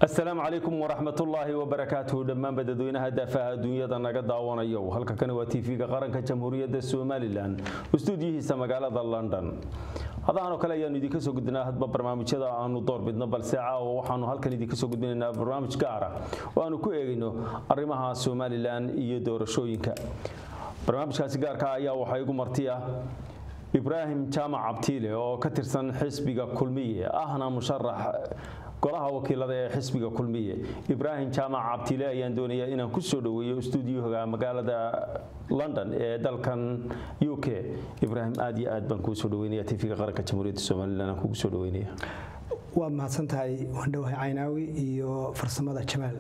السلام عليكم ورحمة الله وبركاته دمان بددوينها دافع الدنيا نغا داوانايو halka kan waa TV-ga qaranka Jamhuuriyadda Soomaaliland stuudiyihiisa magaalada London hadaan kale ayaan idin ka soo gudbinaa hadba barnaamijyada aanu doorbidno balse caawa waxaanu halkan idin ka soo gudbinaynaa barnaamij gaar ah oo aanu ku eegayno arrimaha Soomaaliland iyo doorashooyinka barnaamijkaasi gaarka ah ayaa waxa igu martiya Ibrahim Jaamac Abtiile oo ka tirsan xisbiga Kulmiye ahna musharax golaha wakiilada ee xisbiga Kulmiye Ibrahim Jaamac Abtiile ayaan doonayaa inaan ku soo dhaweeyo stuudiyoga magaalada London ee dalkan UK Ibrahim aad iyo aad baan ku soo dhaweynayaa TV-ga qaranka Jamhuuriyadda Soomaaliland aan ku soo dhaweynayaa waa mahadsantahay wandhawahay Caynaawi iyo farsamada Jamaal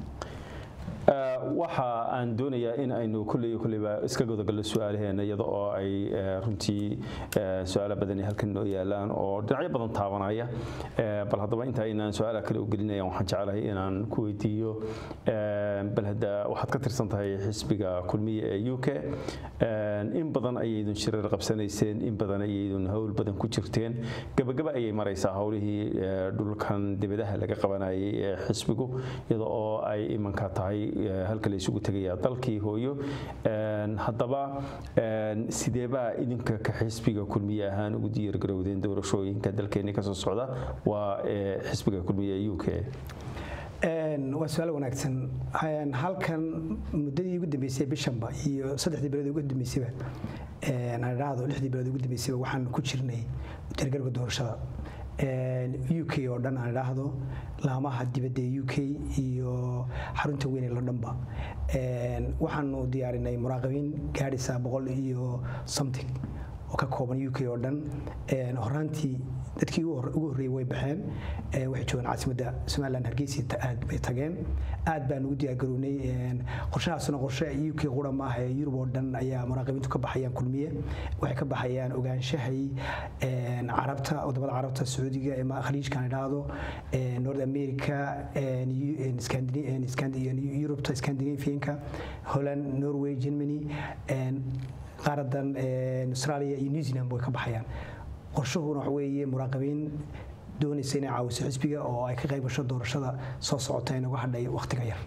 waxa aan doonayaa in aynu kulliba iska go'dagalno su'aalaheena iyada oo ay runtii su'aalo badan halkan noo yaalaan oo dhinacyo badan taabanaya bal hadaba inta aynaan su'aalaha kale u gelinayaan waxaan jecelahay inaan ku weydiiyo bal hadda waxaad ka tirsan tahay xisbiga Kulmiye ee UK in badan ayay shirar qabsanayseen in badan ayay hawl badan ku jirteen gabagaba ayay maraysaa hawlihii dhulkan dibadaha laga qabanayay ee xisbigu iyada oo ay imanka tahay halka la isugu tagaya dalkii hooyo hadaba sideeba idinka ka xisbiga Kulmiye ahaan ugu diyaar garowdeen doorashooyinka dalkeena ka soo socda waa xisbiga Kulmiye UK waa su'aal wanaagsan halkan muddadii ugu dambeysay bishanba iyo 3 bilood ugu dambeysay aan raado 6 bilood ugu dambeysay waxaan ku jirnay diyaargarowga doorashada UK oo dhan aan raahdo laamaha dibadda UK iyo xarunta weyn ee Londonba waxaanu diyaarinay muraaqabiin gaadhisa 100 iyo something oo ka kooban UK oo dhan horaantii dadkii ugu horeeyay way baxeen waxay joogaan caasimadda Soomaaliland Hargeysa aad bay tageen aad baan ugu diyaar garownay qorshahaasna qorshe UK qura ma aha Yurub oo dhan ayaa muraaqabiintu ka baxayaan Kulmiye waxay ka baxayaan ogaanshahay Carabta wadamada Carabta Sacuudiga ee khaliijkan ilaado North America Scandinavia Europe Scandinavianka Holland Norway Germany qaaradan Australia iyo New Zealand way ka baxayaan qorshuhuna waxa weeye muraaqabiin doonaysa inay caawiso xisbiga oo ay ka qayb gasho doorashada soo socota inagu hadhay waqtiga yar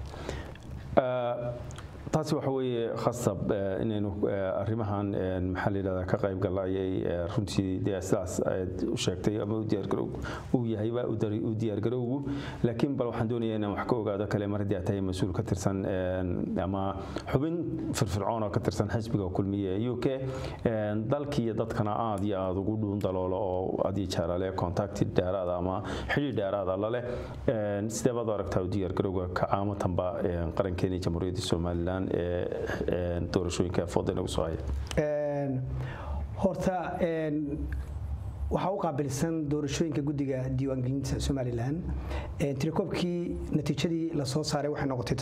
taasi waxa weeye khasab inaynu arrimahan maxaa la ka qayb galayay runtii sidaas aad u sheegtay ama u diyaar garow uu yahay u diyaar garowgu laakiin bal waxaan doonayaa inaan wax ka ogaado kale mar haddii tahay mas'uul ka tirsan ama xubin firfircoon oo ka tirsan xisbiga Kulmiye UK dalkii dadkana aad iyo aad ugu dhuun daloolo oo aad iyo jeerale contact dheeraad ama xiriir dheeraad la leh sidee baad aragtaa u diyaar garowga ka caamatanba qarankeena Jamhuuriyadda Soomaaliland doorashooyinka foodan ugu soo haya horta waxa uu qaabilsan doorashooyinka gudiga diiwaangelinta Soomaaliland tirakoobkii natiijadii la soo saaray waxay noqotay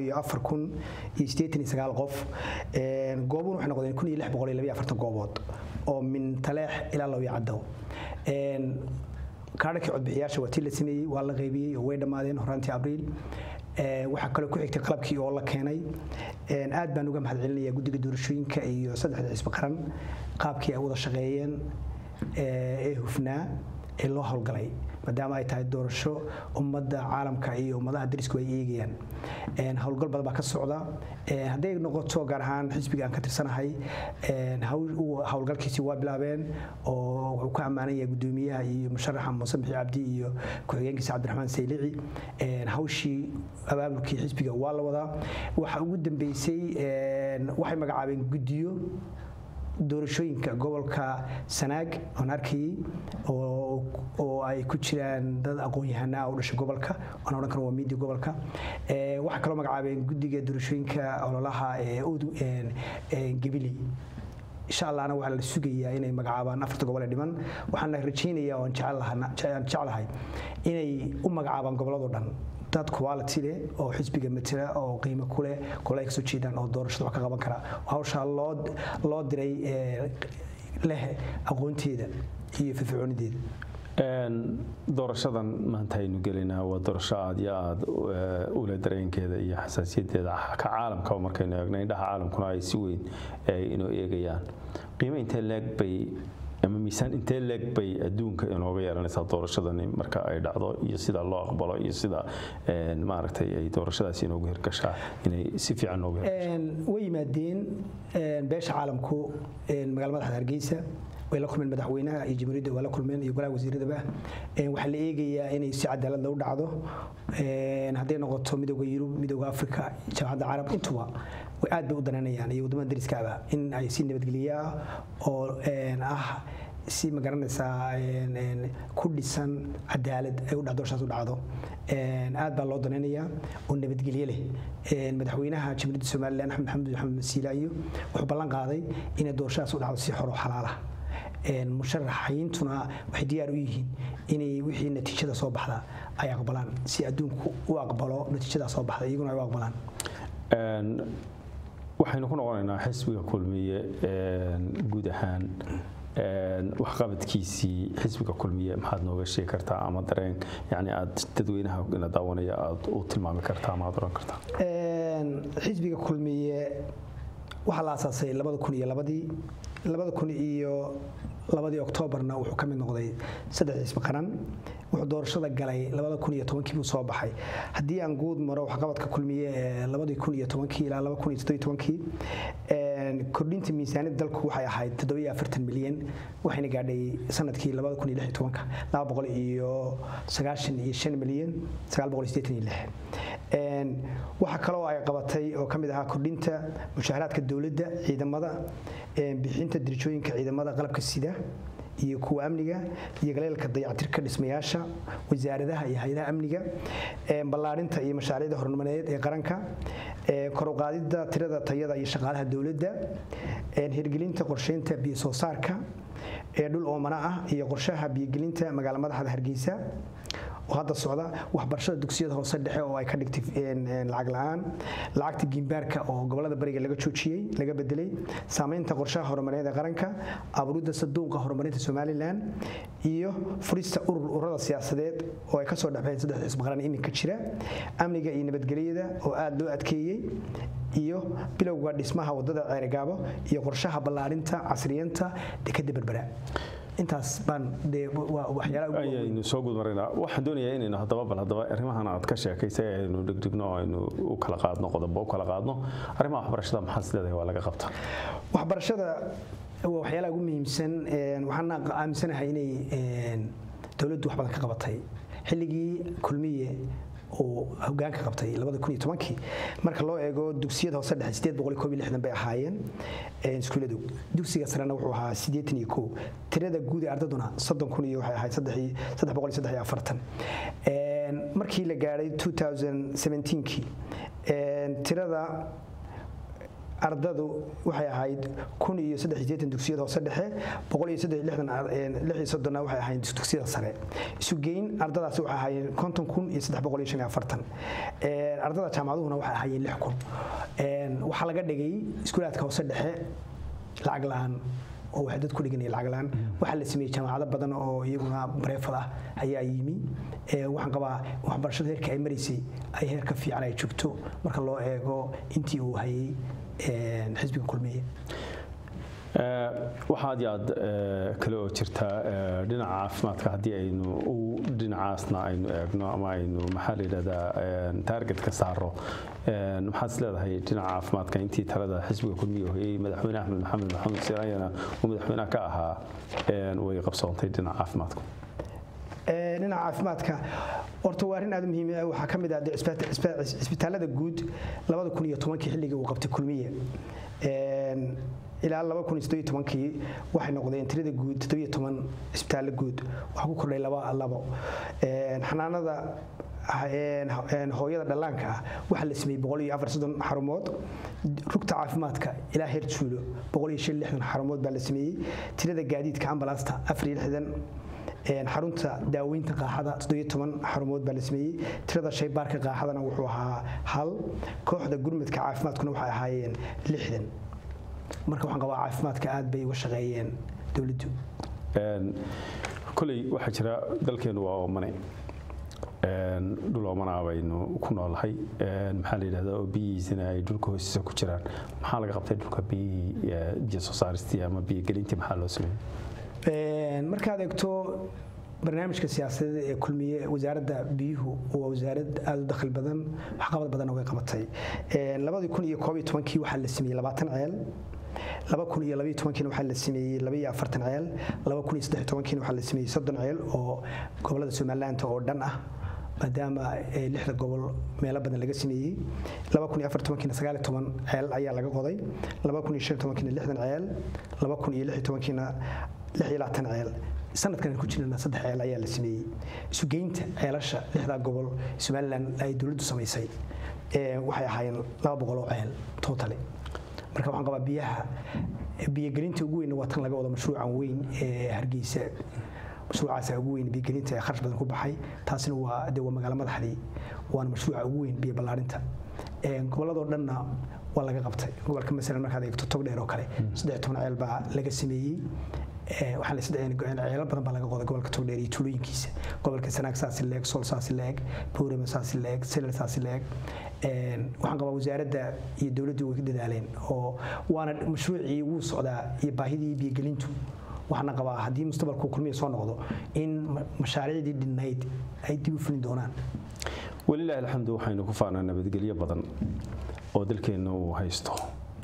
704,089 qof goobuhu waxay noqdeen 1642 goobood oo min Taleex ilaa Lawicaddo kaararkii codbixiyaasha waa tii la sameeyay waa la qaybiyay oo way dhamaadeen horaantii Abriil waxa kale ku xigtay qalabkii oo la keenay aad baan uga mahadcelinayaa gudiga doorashooyinka iyo saddexda xisbi qaran qaabkii ay wada shaqeeyeen ee hufnaa ee loo hawlgalay maadaama ay tahay doorasho ummadda caalamka iyo ummadaha dariska ay eegayaan hawlgal badan baa ka socda haday noqoto gaar ahaan xisbiga aan ka tirsanahay hawlgalkiisi waa bilaabeen oo wuxuu ka amaanaya gudoomiyaha iyo musharaxa Muuse Bixi Cabdi iyo ku-xigeenkiisa Cabdiraxmaan Saylici hawshii abaabulkii xisbiga waa la wadaa waxa ugu dambeysay waxay magacaabeen gudiyo doorashooyinka gobolka Sanaag oo arkay oo ay ku jiraan dad aqoon-yahano ah oo dhashay gobolka oo oran karo waa media gobolka waxa kale magacaabeen gudiga doorashooyinka ololaha Gabili insha Allah ana waxa la sugayaa inay magacaabaan 4 gobol ee dhiman waxaan rajaynayaa oo jecelahay inay u magacaabaan gobolada dhan dad quality leh oo xisbiga matala oo qiimo ku leh kolay ka soo jeedaan oo doorashada wax ka qaban kara hawsha loo diray leh aqoonteeda iyo firfircoonideeda doorashadan maanta aynu gelinaa waa doorasho aad iyo aad u leh dareenkeeda iyo xasaasiyadeeda ka caalamka markaynu eegno indhaha caalamkuna ay si weyn inuu eegayaan qiimo intee leeg bay ama miisaan intee leeg bay adduunka inooga yeelanaysaa doorashadani marka ay dhacdo iyo sida loo aqbalo iyo sida maaragtay ay doorashadaasi inoogu hirgashaa inay si fiican noogu hirgashaa way yimaadeen beesha caalamku magaalada madaxda Hargeysa way la kulmeen madaxweynaha iyo jamhuuriyadda waa la kulmeen iyo golaha wasiiradaba waxa la eegayaa inay si cadaalad loo dhacdo haday noqoto midowga Yurub midowga Afrika jaamacadda Carab intuba way aad bay u dananayaan iyo wadamada dariskaaba in ay si nabadgeliya oo si magaranaysaa ku dhisan cadaalad ay u dhacdo shaas u dhacdo aad baa loo dananayaa oo nabadgelyo leh madaxweynaha jamhuuriyadda Soomaaliland Axmed Maxamed Siilayo wuxuu ballan qaaday in doorashadaas u dhacdo si xor oo xalaal ah musharaxiintuna waxay diyaar u yihiin inay wixii natiijada soo baxda ay aqbalaan si adduunku u aqbalo natiijada soo baxda iyaguna ay u aqbalaan waxaynu ku noqonaynaa xisbiga kulmiye guud ahaan waxqabadkiisii xisbiga kulmiye maxaad nooga sheegi kartaa ama dareen yani aad dadweynaha ina daawanaya aad u tilmaami kartaa ama aad oran kartaa xisbiga kulmiye waxa la aasaasay 2002 Oktoobarna wuxuu ka mid noqday saddex xisbi qaran wuxuu doorashada galay 2010 buu soo baxay hadii aan guud maro waxqabadka kulmiye 2010 ilaa 2012 kordhinta miisaaniyadda dalku waxay ahayd 47 milyan waxayna gaadhay sanadkii 2016 295 milyan 986 waxa kale oo ay qabatay oo kamid ahaa kordhinta mushaharaadka dawladda ciidamada bixinta dirjooyinka ciidamada qalabka sida iyo kuwa amniga iyo galeelka dayactirka dhismayaasha wasaaradaha iyo hay'adaha amniga ballaarinta iyo mashaariicda horumarineed ee qaranka kor u qaadida tirada tayada iyo shaqaalaha dawladda hirgelinta qorsheynta biyo soo saarka dhul oomana ah iyo qorshaha biyogelinta magaalada madaxda Hargeysa oo hadda socda waxbarashada dugsiyada hoose dhexe oo ay ka dhigtay lacag la'aan lacagta gimbaarka oo gobolada bariga laga joojiyay laga bedelay saameynta qorshaha horumarineed ee qaranka abuurida saduuqa horumarinta Soomaaliland iyo furista ururada siyaasadeed oo ay ka soo dhaxeen saddex xisbi qaran iminka jira amniga iyo nabadgelyada oo aad loo adkeeyay iyo bilowga dhismaha wadada Ceerigaabo iyo qorshaha ballaarinta casriyeynta dekedda Berbera intaas baan waxyaalaha ayaynu soo gudmarnaa waxaan doonayaa inaynu hadaba arrimahan aad ka sheekaysay aynu dhigdhigno aynu u kala qaadno qodobo u kala qaadno arrimaha waxbarashada maxaa sideeday waa laga qabtaa waxbarashada waxyaalaha ugu muhiimsan waxaan aaminsanahay inay dawladdu wax badan ka qabatay xilligii kulmiye oo hoggaanka qabtay 2010 marka loo eego dugsiyada hoose dhexe 861 bay ahaayeen iskuuladu dugsiga sarena wuxuu ahaa 81 tirada guud ee ardaduna 30,000 iyo waxay ahayd 343 markii la gaaray 2017kii tirada ardadu waxay ahayd 1,083 dugsiyada hoose dhexe 1,360 waxay ahayd dugsiyada sare isu geyn ardadaasi waxay ahaayeen 50,345 ardada jaamacaduhuna waxay ahaayeen 6,000 waxa laga dhigay iskuulaadka hoose dhexe lacag la'aan oo wax dad ku dhiganay lacag la'aan waxa la sameeyay jaamacado badan oo iyaguna bareefad ah ayaa yimi waxaan qabaa waxbarashada heerka ay marisay ay heerka fiican ay joogto marka loo eego intii uu hayay xisbiga kulmiye waxaad yaad kale oo jirta dhinaca caafimaadka haddii aynu dhinacaasna aynu eegno ama aynu maxaa la yidhahdaa target ka saaro maxaad is leedahay dhinaca caafimaadka intii talada xisbiga kulmiye hoyay madaxweyne Axmed Maxamed Siilayo oo madaxweynaha ka ahaa way qabsoontay dhinaca caafimaadka dhinaca caafimaadka horta waa arrin aad muhiim ah waxa kamid ah isbitaalada guud 2010 xilliga uu qabtay kulmiye ilaa 2018 waxay noqdeen tirada guud 17 isbitaal guud waxa ku kordhay labo xanaanada hooyada dhallaanka waxa la sameeyay 140 xarumood rugta caafimaadka ilaa heer tuulo 160 xarumood baa la sameeyay tirada gaadiidka ambulance 460 xarunta daaweynta qaaxada 17 xarumood baa la sameeyay tirada shaybaarka qaaxadana wuxuu ahaa hal kooxda gurmadka caafimaadkuna waxay ahaayeen 60 marka waxaan qabaa caafimaadka aad bay uga shaqeeyeen dawladdu kulay waxa jira dalkeenu waa oomane dhul oomana baynu ku noolahay maxaa la yiraahdaa oo biyihiisana ay dhulka hoostiisa ku jiraan maxaa laga qabtay dhulka biyo soo saaristii ama biyo gelintii maxaa loo sameeyay markaad eegto barnaamijka siyaasadeed ee kulmiye wasaaradda biyuhu waa wasaarad aad u dakhli badan waxqabad badan oo ay qabatay 2011 waxaa la sameeyey 20 ceel 2012 waxaa la sameeyey 42 ceel 2013 waxaa la sameeyey 30 ceel oo gobolada Soomaaliland oo dhan ah maadaama lixda gobol meelo badan laga sameeyey 2014 19 ceel ayaa laga qoday 2015 60 ceel 2016 26 ceel sanadkan ku jirna 3 ceel ayaa la sameeyey isu geynta ceelasha lixda gobol Soomaaliland ay dawladdu sameysay waxay ahaayeen 200 oo ceel total marka waxaan qabaa biyagelinta ugu weyn waa tan laga wado mashruucan weyn ee Hargeysa mashruucaas ugu weyn biyagelinta ee kharash badan ku baxay taasina waa magaalo madaxdii waana mashruuca ugu weyn biyo ballaarinta goboladoo dhanna waa laga qabtay gobolka masalan markaad eegto Togdheer oo kale 13 ceel baa laga sameeyey waxaan la saddeeyay ceelal badan baa laga qoday gobolka Togdheer iyo tuulooyinkiisa gobolka Sanaag saasi leeg Sool saasi leeg Buurama saasi leeg Seleele saasi leeg waxaan qabaa wasaaradda iyo dawladdu way dadaaleen oo waana mashruucii ugu socdaa iyo baahidii biyagelintu waxaan qabaa haddii mustaqbalku kulmiye soo noqdo in mashaariicdii dhinayd ay dib u fulin doonaan walillahi alxamdu waxaynu ku faanaa nabadgelyo badan oo dalkeena uu haysto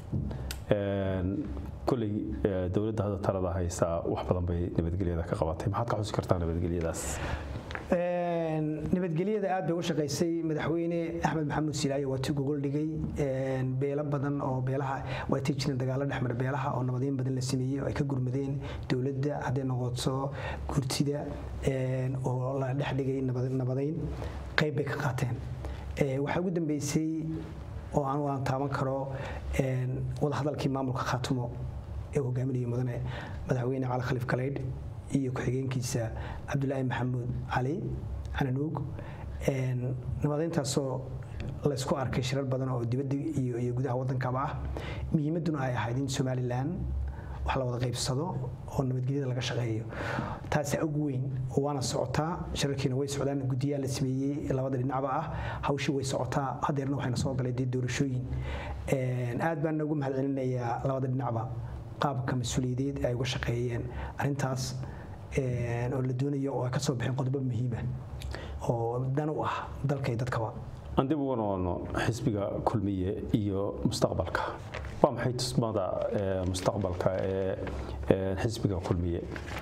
kulli dawladda hadda talada haysa wax badan bay nabadgelyada ka qabatay maxaad ka xusi kartaa nabadgelyadaas nabadgelyada aad bay u shaqeysay madaxweyne Axmed Maxamuud Silaayo waa tii gogol dhigay beelo badan oo beelaha way tiijin dagaalo dhexmar beelaha oo nabadeen badan la sameeyay oo ay ka gurmadeen dawladda haday noqoto gurtida oo la dhex dhigay nabadeyn qayb bay ka qaateen waxa ugu dambeysay oo aan taaban karo wada hadalkii maamulka Khaatumo ee hogaaminaya madaxweyne Cali Khaliif Kaleyd iyo ku-xigeenkiisa Cabdullaahi Maxamuud Cali Cananuug nabadeyntaasoo la isku arkay shirar badan oo dibadda iyo gudaha waddankaba ah muhiimaduna ay ahayd in Somaliland wax la wada qaybsado oo nabadgelyada laga shaqeeyo taas ugu weyn waana socotaa shirarkiina way socdaan gudiyaal la sameeyay labada dhinacba ah hawshii way socotaa hadeerna waxayna soo galay doorashooyin aad baan ugu mahadcelinayaa labada dhinacba qaabka mas'uuliyadeed ay uga shaqeeyeen arintaas oo la doonayo oo ka soo bixin qodobo muhiim ah oo dan u ah dalka iyo dadkaba aan dib ugu noqono xisbiga kulmiye iyo mustaqbalka waa maxay tusmada mustaqbalka ee xisbiga kulmiye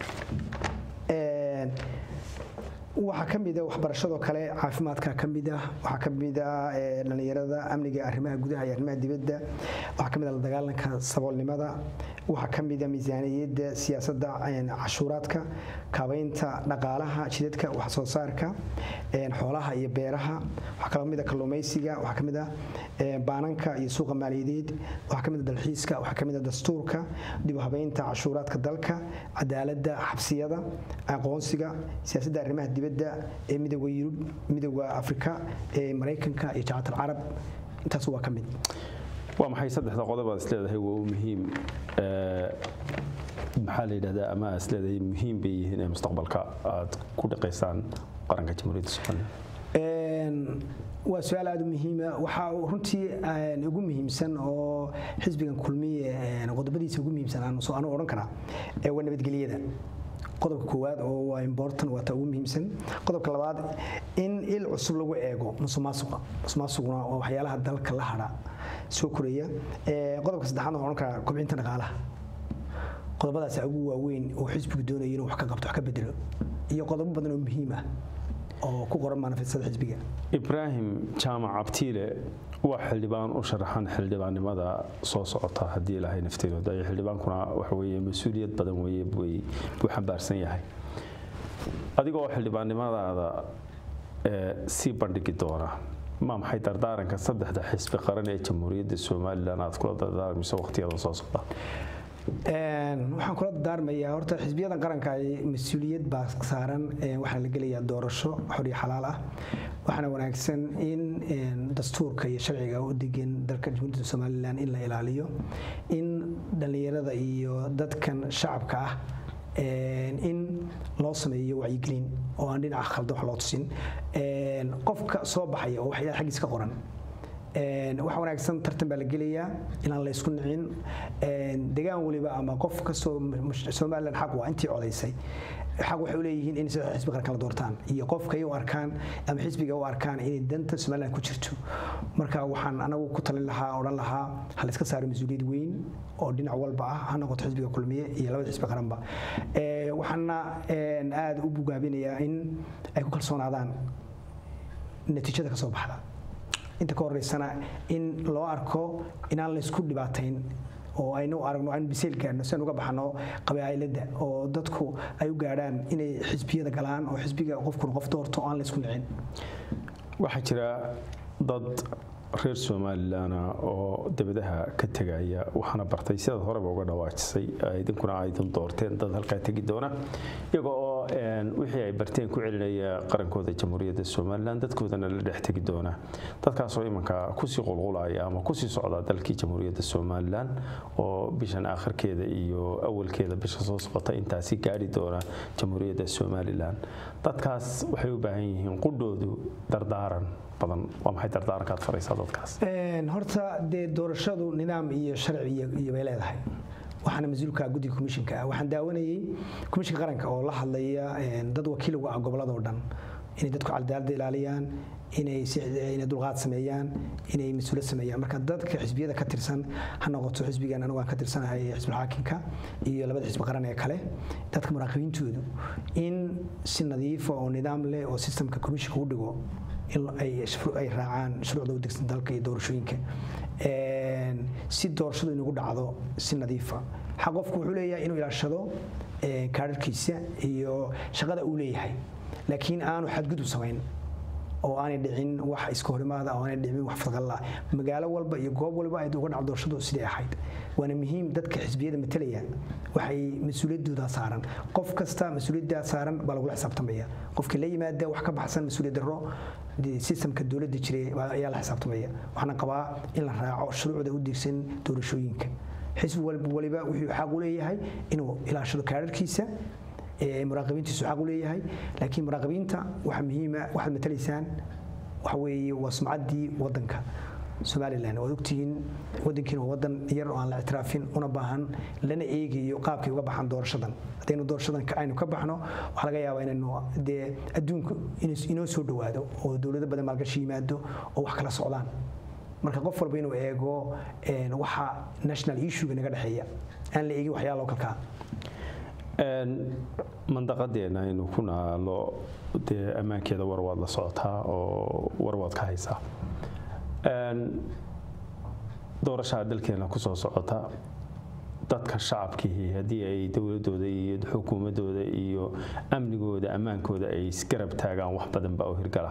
waxa kamid ah waxbarashada kale caafimaadka kamid ah waxa kamid ah dhalinyarada amniga arrimaha gudaha iyo arrimaha dibadda waxa kamid ah la dagaalanka saboolnimada waxa kamid ah miisaaniyadda siyaasadda cashuuraadka kaabaynta dhaqaalaha jidadka wax soo saarka xoolaha iyo beeraha waxa kamid ah kalluumaysiga waxa kamid ah baananka iyo suuqa maaliyadeed waxa kamid ah dalxiiska waxa kamid ah dastuurka dib u habeynta cashuuraadka dalka cadaaladda xabsiyada aqoonsiga siyaasadda arrimaha dibadda ee midowga Yurub midowga Afrika ee Mareykanka iyo Jaamacadda Carab intaas waa kamid waa maxay saddexda qodob aad isleedahay waa muhiim maxaa la yiraahdaa ama isleedahay muhiim bay yihiin ee mustaqbalka aad ku dhaqaysaan qaranka Jamhuuriyadda Soomaaliya waa su'aal aad u muhiim ah waxa runtii ugu muhiimsan oo xisbigan kulmiye qodobadiisa ugu muhiimsan aan soo oran karaa waa nabadgelyada qodobka koowaad oo waa important waa ugu muhiimsan qodobka labaad in il cusub lagu eego musuqmaasuquna waa waxyaalaha dalka la hada soo koraya qodobka saddexaad oo ka kobcinta dhaqaalaha qodobadaas ugu waaweyn oo xisbigu doonayo inuu wax ka qabto wax ka bedelo iyo qodobo badan oo muhiim ah oo ku qoran manifestada xisbiga Ibrahim Jaamac Abtiile waa xildhibaan u sharaxan xildhibaannimada soo socota hadii ilaahay nafteedu day xildhibaankuna waxa weeye mas'uuliyad badan weeye buu xambaarsan yahay adigoo xildhibaannimadaada si bandhigi doona ma maxay dardaaranka saddexda xisbi qaran ee Jamhuuriyadda Soomaaliland aad kula dardaarmayso waqtiyada soo socda waxaan kula dardaarmayaa horta xisbiyada qaranka ay mas'uuliyad baa saaran waxa la gelayaa doorasho xor iyo xalaal ah waxaana wanaagsan in dastuurka iyo sharciga u degan dalka Jamhuuriyadda Soomaaliland in la ilaaliyo in dhalinyarada iyo dadkan shacabka ah in loo sameeyo wacyigelin oo aan dhinaca khaldan wax loo tusin qofka soo baxaya oo waxyaalaha xagiis ka qoran waxa wanaagsan tartan baa la gelayaa inaan la isku nicin deegaan waliba ama qof kastoo Soomaaliland xaq waa intii codaysay xaq waxay u leeyihiin in xisbi qaran kala doortaan iyo qofka ay u arkaan ama xisbiga u arkaan in danta Soomaaliland ku jirto marka waxaan anagu ku talin lahaa oran lahaa hal iska saaro mas'uuliyad weyn oo dhinac walba ah ha noqoto xisbiga kulmiye iyo labada xisbi qaranba waxaana aad u bugaabinayaa in ay ku kalsoonaadaan natiijada ka soo baxda inta ka horeysana in loo arko inaan la isku dhibaatayn oo aynu aragno aan biseel gaarno san uga baxno qabaa'ilada oo dadku ay u gaaraan inay xisbiyada galaan oo xisbiga qofku qof doorto aan la isku nicin waxa jira dad reer Soomaaliland oo dibadaha ka tagaya waxana bartay sida horeba uga dhawaajisay idinkuna aydan doorteen dad halka tagi doona iyagoo wixii ay barteen ku celinaya qarankooda Jamhuuriyadda Soomaaliland dadkoodana la dhex tagi doona dadkaas oo imanka ku sii qulqulaya ama ku sii socda dalkii Jamhuuriyadda Soomaaliland oo bishan aakhirkeeda iyo awalkeeda bisha soo socota intaasi gaari doona Jamhuuriyadda Soomaaliland dadkaas waxay u baahan yihiin qudoodu dardaaran badan waa maxay dardaarankaad faraysaa dadkaas horta dee doorashadu nidaam iyo sharci iyo bay leedahay waxaana mas'uulka guddiga komishanka waxaan daawanayay komishanka qaranka oo la hadlaya dad wakiil uga ah gobolada oo dhan inay dadku cadaalad ilaaliyaan inay dulqaad sameeyaan inay mas'uuliyad sameeyaan marka dadka xisbiyada ka tirsan ha noqoto xisbigan anagu aan ka tirsanahay xisbiga xaakimka iyo labada xisbi qaran ee kale dadka muraaqabiintoodu in si nadiif oo nidaam leh oo systemka komishanka u dhigo in ay raacaan shuruucda u degsan dalka iyo doorashooyinka si doorashadu inagu dhacdo si nadiif ah xaq qofku wuxuu leeyahay inuu ilaashado kaarkiisa iyo shaqada uu leeyahay laakiin aanu xadgudub samayn oo aanay dhicin wax iska horimaada oo aanay dhicin wax fadqalla magaalo walba iyo goob walba ay uga dhacdo doorashadu sidii ahayd waana muhiim dadka xisbiyada matalaya waxay mas'uuliyadooda saaran qof kasta mas'uuliyadda saaran baa lagu xisaabtamaya qofkii la yimaada wax ka baxsan mas'uuliyad darro systemka dawladda jiray ayaa la xisaabtamaya waxaana qabaa in la raaco shuruucda u dirsan doorashooyinka xisbi waliba wuxuu xaq u leeyahay inuu ilaashado kaarkiisa muraaqabiintiisu xaq u leeyahay laakiin muraaqabiinta waxa muhiim ah waxa matalaysaan waxa weeye waa sumcaddii wadanka Soomaaliland oo ogtiin wadankiina wadan yar oo aan la ictiraafin una baahan lana eegayo qaabkii uga baxan doorashadan hadaynu doorashadan aynu ka baxno waxa laga yaabaa inaynu dee adduunku inoo soo dhawaado oo dawladda badan maalgashi yimaado oo wax kala socdaan marka qof walba inuu eego waxa national issue naga dhaxeeya aan la eegin waxyaalo kalka mandaqadeena inuu ku naalo dee ammaankeeda warwaad la socotaa oo warwaad ka haysaa doorashada dalkeena ku soo socota dadka shacabkii hadii ay dawladooda iyo xukuumadooda iyo amnigooda ammaankooda ay isgarab taagaan wax badan baa u hirgala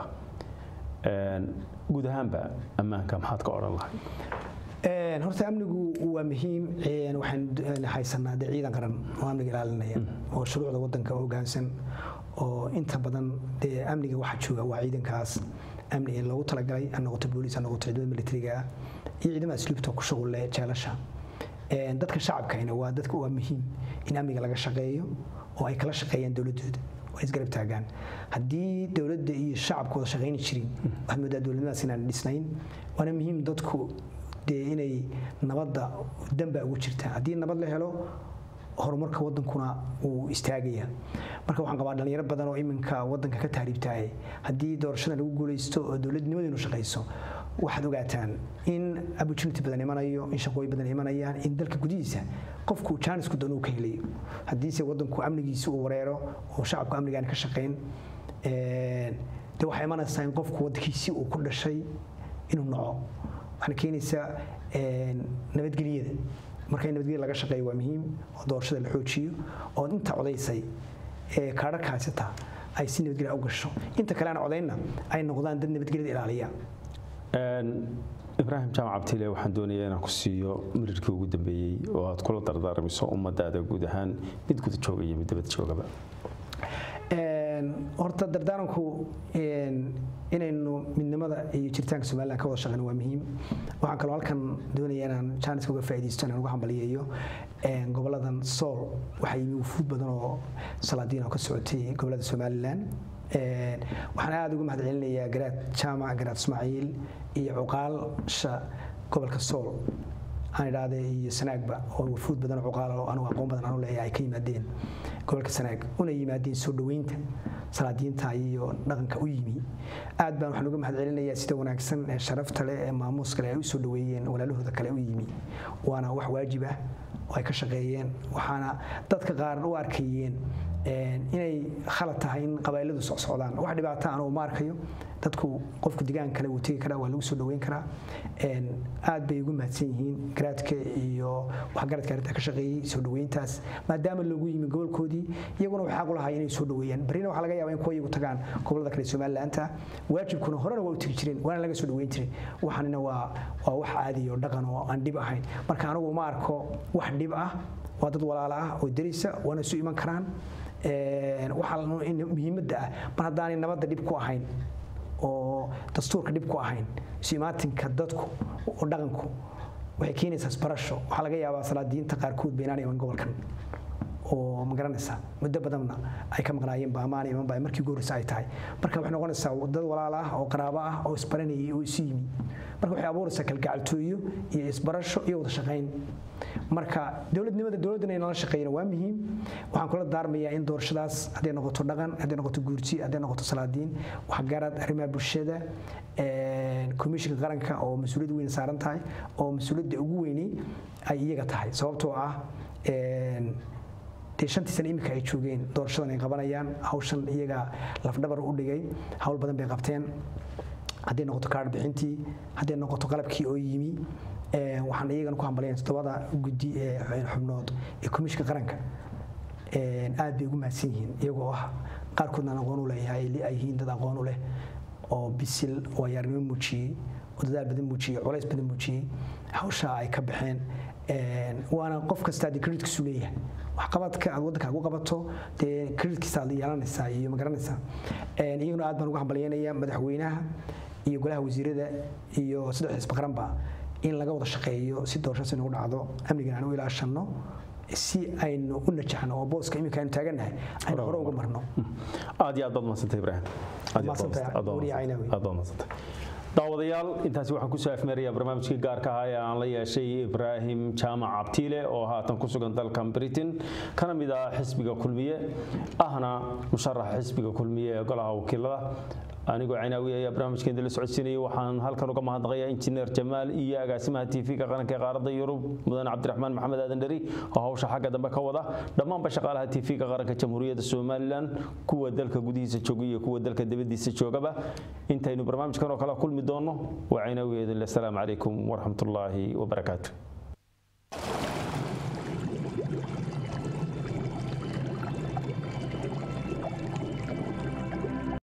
guud ahaanba ammaanka maxaad ka oran lahayd horta amnigu waa muhiim waxaan haysanaa ciidan qaran oo amniga ilaalinaya oo shuruucda wadanka hoggaansan oo inta badan amniga waxa jooga waa ciidankaas amni in loogu talagalay aan noqoto booliis aan noqoto ciidamada militariga iyo ciidamada asluubta ku shaqo leh jeelasha dadka shacabkayna waa dadka waa muhiim in amniga laga shaqeeyo oo ay kala shaqeeyaan dawladooda oo isgarab taagaan haddii dawladda iyo shacabku wada shaqeyn jirin wax moodaa dawladnimadaas inaan dhisnayn waana muhiim dadku inay nabadda damba ugu jirta haddii nabad la helo horumarka wadankuna uu istaagaya marka waxaan qabaa dhalinyaro badan oo iminka wadanka ka taariibtaay haddii doorashada lagu guuleysto oo dawladnimadeenu shaqeyso waxaad ogaataan in opportunity badan imanayo in shaqooyin badan imanayaan in dalka gudihiisa qofku chance-ku doonuu ka helayo haddiise wadanku amnigiisa uu wareero oo shacabku amnigaan ka shaqeyn dee waxay imanaysaa in qofku wadankiisii uu ku dhashay inuu naco waxaana keenaysaa nabadgelyada marka in nabadgelyo laga shaqeeyo waa muhiim oo doorashada la xoojiyo oo inta codaysay kaadhadhka haysata ay si nabadgelyo u gasho inta kale aan codaynna ay noqdaan dad nabadgelyada ilaaliya ibraahim jaamac cabdile waxaan doonayaa inaan ku siiyo mirirkii ugu dambeeyey oo aad kula dardaarmiso ummadaada guud ahaan mid guda jooga iyo mid dibad joogaba horta dardaaranku inaynu midnimada iyo jiritaanka Soomaaliland ka wada shaqeyno waa muhiim waxaan kaloo halkan doonayaa inaan chance uga faa'iideysto inaan uga hambaliyeeyo goboladan Sool waxa yimi wufuud badan oo salaadiin oo ka socotay gobolada Soomaaliland waxaan aad ugu mahadcelinayaa garaad jaamac garaad Ismaaciil iyo cuqaasha gobolka Sool aan idhaahday iyo Sanaagba oo wafuud badan oo cuqaal oo anigu aqoon badan aan u leeyahay ka yimaadeen gobolka Sanaag una yimaadeen soo dhaweynta salaadiinta iyo dhaqanka u yimi aad baan waxaan uga mahadcelinayaa sida wanaagsan ee sharafta leh ee maamuuska leh ay u soo dhaweeyeen walaalahooda kale u yimi waana wax waajib ah oo ay ka shaqeeyeen waxaana dadka qaar u arkayeen inay khalad tahay in qabayladu socdaan wax dhibaato aan oo ma arkayo dadku qofku deegaan kale uu tagi karaa waa lagu soo dhaweyn karaa aad bay ugu mahadsan yihiin garaadka iyo wax garadka arinta ka shaqeeyay soo dhaweyntaas maadaama lagu yimi gobolkoodii iyaguna waxa xaq u lahaa inay soo dhaweeyaan barina waxa laga yaabaa in kuwa iyagu tagaan gobolada kale Soomaaliland waajibkuna horena waa u tagi jireen waana laga soo dhaweyn jiray waxaanina waa wax caadi iyo dhaqan oo aan dhib ahayn marka anigu ma arko wax dhib ah waa dad walaalo ah oo darisa wana soo iman karaan waxa muhiimadda ah mar haddaanay nabadda dhib ku ahayn oo dastuurka dhib ku ahayn simaatinka dadku oo dhaqanku waxay keenaysaa isbarasho waxa laga yaabaa salaadiinta qaarkood beenaanay iman gobolkan oo ma garanaysaa muddo badanna ay ka maqnaayeen baamaan iman baa markii goorisa ay tahay marka waxay noqonaysaa dad walaalo ah oo qaraabo ah oo isbaranayay oo isu yimi marka waxay abuuraysaa kalgacaltooyo iyo isbarasho iyo wada shaqayn marka dawladnimada inala shaqeeyna waa muhiim waxaan kula daarmayaa in doorashadaas haday noqoto dhaqan haday noqoto guurti haday noqoto salaadiin wax garad arrimaha bulshada komishinka qaranka oo mas'uuliyad weyn saaran tahay oo mas'uuliyadda ugu weyn ay iyaga tahay sababtoo ah shantii sano imika ay joogeen doorashadan ay qabanayaan hawshan iyaga lafdhabar u dhigay hawl badan bay qabteen haday noqoto kaar bixintii haday noqoto qalabkii oo yimi waxaan iyagana ku hambaleyeen 7 guddi xubnood ee komishinka qaranka aad bay ugu mahadsan yihiin iyagoo ah qaarkoodna aqoon u leeyahay ay yihiin dad aqoon u leh oo bisil oo yarnimo muujiyay oo dadaal badan muujiyay culays badan muujiyay hawsha ay ka baxeen waana qof kasta creditkiisu leeyahay wax qabadka aad wadanka ugu qabato creditkiisa la yeelanaysaa iyo ma garanaysaa iyaguna aad baan ugu hambaleynayaa madaxweynaha iyo golaha wasiirada iyo saddex xisbi qaranba in laga wada shaqeeyo si doorashada inuu dhacdo amniga aan u ilaashano si aynu u najaxno oo booska imika aynu taaganahay aynu hore uga marno aad iyo aad baad maasantay Ibrahim aad baad maasantay daawadayaal intaasi waxaan ku soo afmeerayaa barnaamijkii gaarka ah ee aan la yeeshay Ibrahim Jaamac Abtile oo haatan ku sugan dalka Britain kana mid ah xisbiga kulmiye ahna musharax xisbiga kulmiye ee golaha wakiilada anigoo Cinaawi ayaa barnaamijkeena la socodsiinayay waxaan halkan uga mahadnaqayaa injineer Jamaal iyo agaasimaha TV-ga qaranka qaaradda Yurub mudan Cabdiraxmaan Maxamed Aadan Dhari oo hawsha xagga dambe ka wada dhammaan shaqaalaha TV-ga qaranka Jamhuuriyadda Soomaaliland kuwa dalka gudihiisa jooga iyo kuwa dalka dibadiisa joogaba intaynu barnaamijkan oo kala kulmi doono waa Cinaawi idin la salaam calaykum wa rahmatullaahi wa barakaatuh